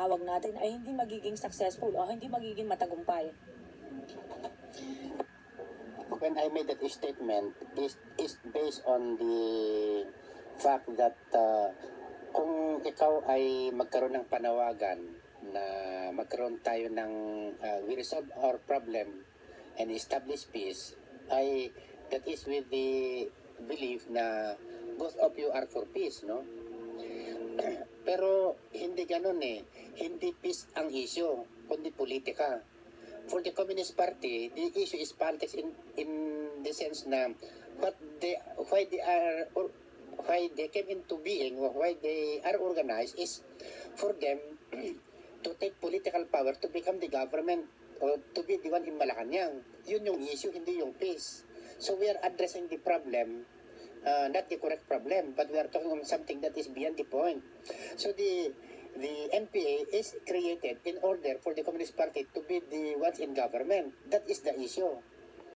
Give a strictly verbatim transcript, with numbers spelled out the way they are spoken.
tinatawag natin ay hindi magiging successful o hindi magiging matagumpay? When I made that statement, is is based on the fact that uh, kung ikaw ay magkaroon ng panawagan na magkaroon tayo ng uh, we resolve our problem and establish peace, ay that is with the belief na both of you are for peace, no? Pero hindi ganun eh. Hindi peace ang issue, kundi politika. For the Communist Party, the issue is politics in in the sense na what they why they are or why they came into being or why they are organized is for them to take political power to become the government or to be the one in Malacanang. Yun yung issue, hindi yung peace. So we are addressing the problem, uh, not the correct problem, but we are talking on something that is beyond the point. So the the N P A is created in order for the Communist Party to be the ones in government. That is the issue.